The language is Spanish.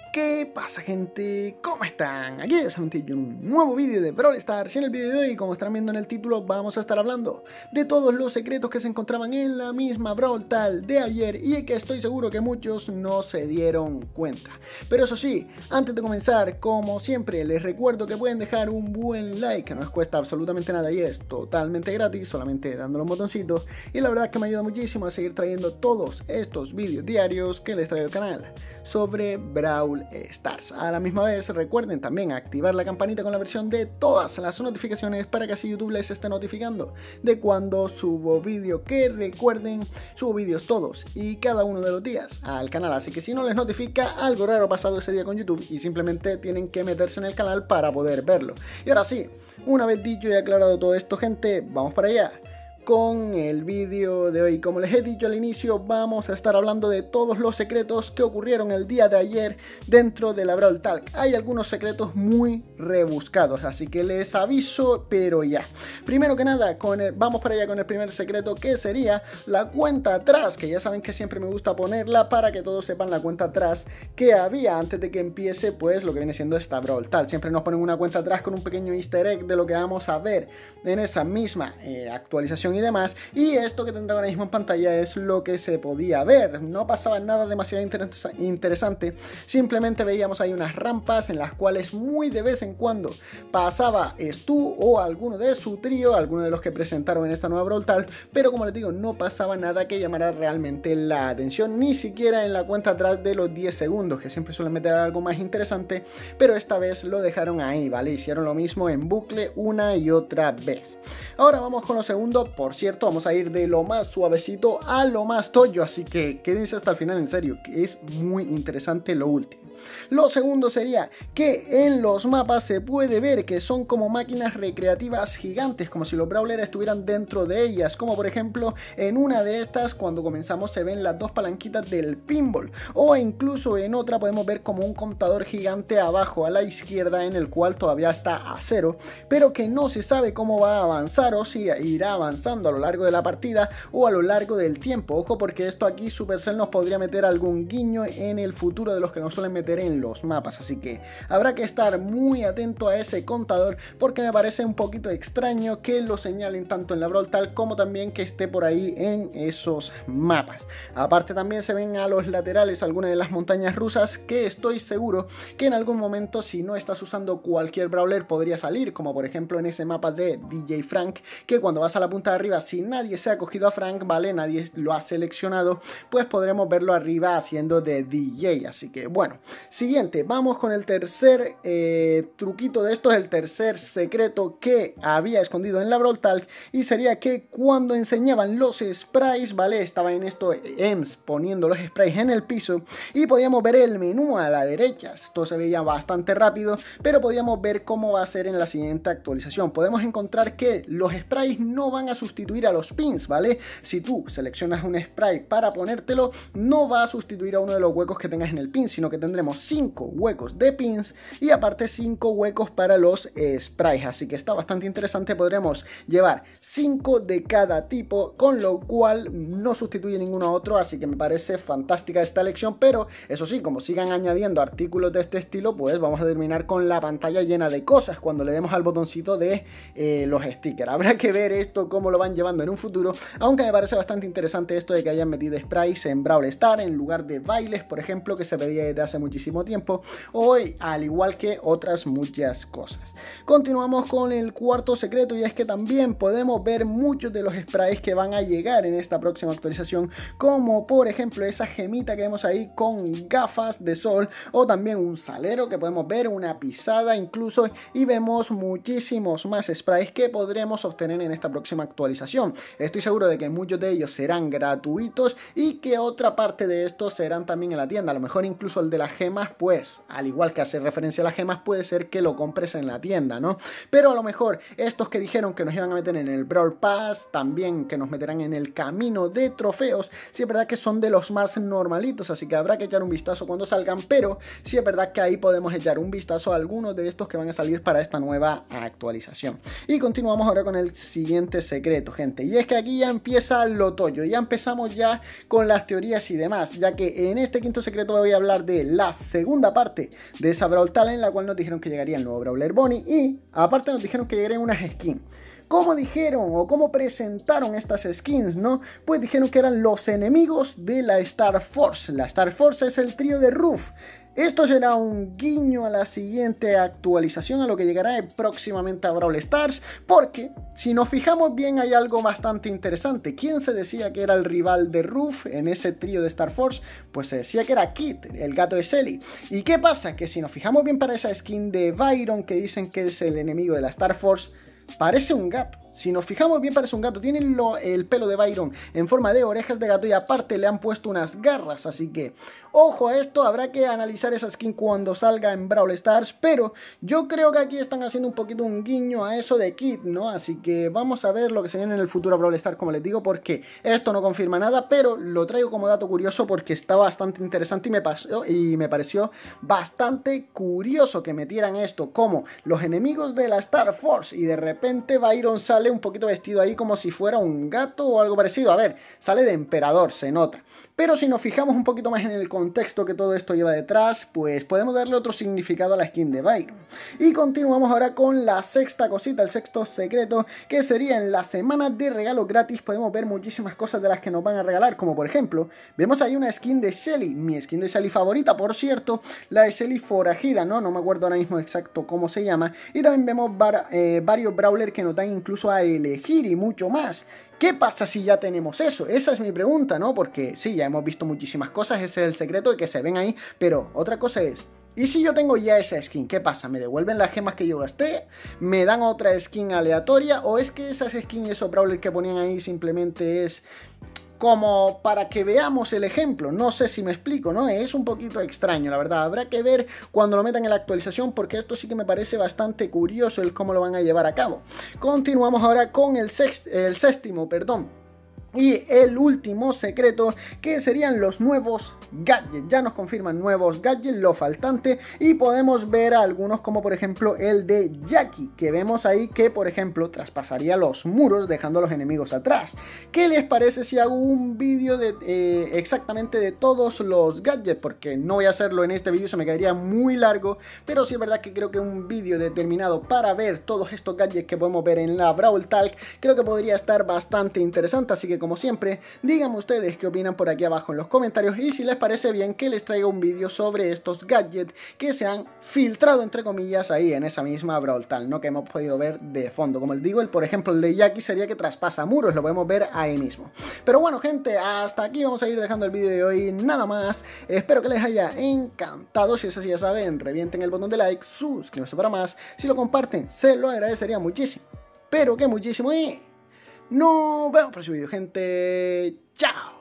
¿Qué pasa, gente? ¿Cómo están? Aquí es un nuevo vídeo de Brawl Stars. En el vídeo de hoy, como estarán viendo en el título, vamos a estar hablando de todos los secretos que se encontraban en la misma Brawl Tal de ayer y que estoy seguro que muchos no se dieron cuenta. Pero eso sí, antes de comenzar, como siempre, les recuerdo que pueden dejar un buen like, que no les cuesta absolutamente nada y es totalmente gratis, solamente dándole un botoncito. Y la verdad es que me ayuda muchísimo a seguir trayendo todos estos vídeos diarios que les trae el canal sobre Brawl Stars. A la misma vez recuerden también activar la campanita con la versión de todas las notificaciones para que así YouTube les esté notificando de cuando subo vídeo, que recuerden, subo vídeos todos y cada uno de los días al canal, así que si no les notifica, algo raro ha pasado ese día con YouTube y simplemente tienen que meterse en el canal para poder verlo. Y ahora sí, una vez dicho y aclarado todo esto, gente, vamos para allá con el vídeo de hoy. Como les he dicho al inicio, vamos a estar hablando de todos los secretos que ocurrieron el día de ayer dentro de la Brawl Talk. Hay algunos secretos muy rebuscados, así que les aviso, pero ya. Primero que nada, vamos para allá con el primer secreto, que sería la cuenta atrás, que ya saben que siempre me gusta ponerla para que todos sepan la cuenta atrás que había antes de que empiece pues lo que viene siendo esta Brawl Talk. Siempre nos ponen una cuenta atrás con un pequeño easter egg de lo que vamos a ver en esa misma actualización y demás, y esto que tendrá ahora mismo en pantalla es lo que se podía ver. No pasaba nada demasiado interesante, simplemente veíamos ahí unas rampas en las cuales muy de vez en cuando pasaba Stu o alguno de su trío, alguno de los que presentaron en esta nueva Brawl Talk, pero como les digo, no pasaba nada que llamara realmente la atención, ni siquiera en la cuenta atrás de los 10 segundos, que siempre suelen meter algo más interesante, pero esta vez lo dejaron ahí, ¿vale? Hicieron lo mismo en bucle una y otra vez. Ahora vamos con lo segundo. Por cierto, vamos a ir de lo más suavecito a lo más toyo, así que quédense hasta el final, en serio, que es muy interesante lo último. Lo segundo sería que en los mapas se puede ver que son como máquinas recreativas gigantes, como si los brawlers estuvieran dentro de ellas, como por ejemplo en una de estas cuando comenzamos se ven las dos palanquitas del pinball, o incluso en otra podemos ver como un contador gigante abajo a la izquierda en el cual todavía está a 0, pero que no se sabe cómo va a avanzar o si irá avanzando a lo largo de la partida o a lo largo del tiempo. Ojo, porque esto aquí Supercell nos podría meter algún guiño en el futuro de los que nos suelen meter en los mapas, así que habrá que estar muy atento a ese contador, porque me parece un poquito extraño que lo señalen tanto en la Brawl Talk como también que esté por ahí en esos mapas. Aparte también se ven a los laterales algunas de las montañas rusas que estoy seguro que en algún momento, si no estás usando cualquier brawler, podría salir, como por ejemplo en ese mapa de DJ Frank, que cuando vas a la punta de arriba, si nadie se ha cogido a Frank, ¿vale? Nadie lo ha seleccionado, pues podremos verlo arriba haciendo de DJ. Así que bueno, siguiente, vamos con el tercer truquito de esto, el tercer secreto que había escondido en la Brawl Talk, y sería que cuando enseñaban los sprays, ¿vale? Estaba en esto EMS poniendo los sprays en el piso y podíamos ver el menú a la derecha. Esto se veía bastante rápido, pero podíamos ver cómo va a ser en la siguiente actualización. Podemos encontrar que los sprays no van a sustituir a los pins, ¿vale? Si tú seleccionas un spray para ponértelo, no va a sustituir a uno de los huecos que tengas en el pin, sino que tendremos 5 huecos de pins y aparte 5 huecos para los sprays, así que está bastante interesante. Podremos llevar 5 de cada tipo, con lo cual no sustituye ninguno a otro, así que me parece fantástica esta elección. Pero eso sí, como sigan añadiendo artículos de este estilo, pues vamos a terminar con la pantalla llena de cosas cuando le demos al botoncito de los stickers. Habrá que ver esto cómo lo van llevando en un futuro, aunque me parece bastante interesante esto de que hayan metido sprays en Brawl Stars en lugar de bailes, por ejemplo, que se pedía desde hace muchísimo tiempo, hoy, al igual que otras muchas cosas. Continuamos con el cuarto secreto, y es que también podemos ver muchos de los sprays que van a llegar en esta próxima actualización, como por ejemplo esa gemita que vemos ahí con gafas de sol, o también un salero que podemos ver, una pisada incluso, y vemos muchísimos más sprays que podremos obtener en esta próxima actualización. Estoy seguro de que muchos de ellos serán gratuitos y que otra parte de estos serán también en la tienda. A lo mejor incluso el de las gemas, pues al igual que hace referencia a las gemas, puede ser que lo compres en la tienda, ¿no? Pero a lo mejor estos que dijeron que nos iban a meter en el Brawl Pass, también que nos meterán en el camino de trofeos, sí es verdad que son de los más normalitos, así que habrá que echar un vistazo cuando salgan, pero sí es verdad que ahí podemos echar un vistazo a algunos de estos que van a salir para esta nueva actualización. Y continuamos ahora con el siguiente secreto, gente, y es que aquí ya empieza lo toyo, ya empezamos ya con las teorías y demás, ya que en este quinto secreto voy a hablar de la la segunda parte de esa Brawl Talent, en la cual nos dijeron que llegaría el nuevo Brawler Bonnie y aparte nos dijeron que llegarían unas skins. ¿Cómo dijeron o cómo presentaron estas skins, no? Pues dijeron que eran los enemigos de la Star Force. La Star Force es el trío de Ruff. Esto será un guiño a la siguiente actualización, a lo que llegará próximamente a Brawl Stars, porque si nos fijamos bien hay algo bastante interesante. ¿Quién se decía que era el rival de Ruff en ese trío de Star Force? Pues se decía que era Kit, el gato de Shelly. ¿Y qué pasa? Que si nos fijamos bien para esa skin de Byron, que dicen que es el enemigo de la Star Force, parece un gato. Si nos fijamos bien parece un gato. Tiene el pelo de Byron en forma de orejas de gato y aparte le han puesto unas garras. Así que ojo a esto, habrá que analizar esa skin cuando salga en Brawl Stars. Pero yo creo que aquí están haciendo un poquito un guiño a eso de Kid, ¿no? Así que vamos a ver lo que se viene en el futuro Brawl Stars, como les digo, porque esto no confirma nada, pero lo traigo como dato curioso porque está bastante interesante y me pareció bastante curioso que metieran esto como los enemigos de la Star Force y de repente Byron sale un poquito vestido ahí como si fuera un gato o algo parecido. A ver, sale de emperador, se nota. Pero si nos fijamos un poquito más en el contexto que todo esto lleva detrás, pues podemos darle otro significado a la skin de Byron. Y continuamos ahora con la sexta cosita, el sexto secreto, que sería en la semana de regalo gratis. Podemos ver muchísimas cosas de las que nos van a regalar, como por ejemplo, vemos ahí una skin de Shelly, mi skin de Shelly favorita, por cierto, la de Shelly forajida, no me acuerdo ahora mismo exacto cómo se llama. Y también vemos varios brawlers que nos dan incluso a elegir y mucho más. ¿Qué pasa si ya tenemos eso? Esa es mi pregunta, ¿no? Porque sí, ya hemos visto muchísimas cosas, ese es el secreto de que se ven ahí, pero otra cosa es, ¿y si yo tengo ya esa skin? ¿Qué pasa? ¿Me devuelven las gemas que yo gasté? ¿Me dan otra skin aleatoria? ¿O es que esas skins y esos brawlers que ponían ahí simplemente es como para que veamos el ejemplo? No sé si me explico, ¿no? Es un poquito extraño, la verdad. Habrá que ver cuando lo metan en la actualización, porque esto sí que me parece bastante curioso el cómo lo van a llevar a cabo. Continuamos ahora con el séptimo, y el último secreto, que serían los nuevos gadgets. Ya nos confirman nuevos gadgets, lo faltante, y podemos ver algunos como por ejemplo el de Jackie, que vemos ahí que por ejemplo traspasaría los muros dejando a los enemigos atrás. ¿Qué les parece si hago un vídeo de exactamente de todos los gadgets? Porque no voy a hacerlo en este vídeo, se me quedaría muy largo, pero sí es verdad que creo que un vídeo determinado para ver todos estos gadgets que podemos ver en la Brawl Talk, creo que podría estar bastante interesante. Así que como siempre, díganme ustedes qué opinan por aquí abajo en los comentarios y si les parece bien que les traiga un vídeo sobre estos gadgets que se han filtrado entre comillas ahí en esa misma Brawl Talk, ¿no? Que hemos podido ver de fondo. Como les digo, por ejemplo el de Jackie sería que traspasa muros, lo podemos ver ahí mismo. Pero bueno gente, hasta aquí vamos a ir dejando el vídeo de hoy, nada más. Espero que les haya encantado, si es así ya saben, revienten el botón de like, suscríbanse para más, si lo comparten se lo agradecería muchísimo, pero que muchísimo, y nos vemos para el próximo vídeo gente, chao.